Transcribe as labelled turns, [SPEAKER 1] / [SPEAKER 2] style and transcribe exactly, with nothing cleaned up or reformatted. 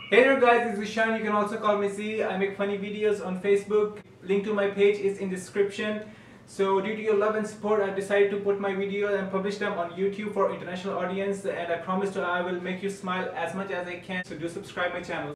[SPEAKER 1] Hey there guys, it's Ishan. You can also call me Z. I make funny videos on Facebook. Link to my page is in description. So due to your love and support, I decided to put my video and publish them on YouTube for international audience, and I promise to I will make you smile as much as I can. So do subscribe my channel.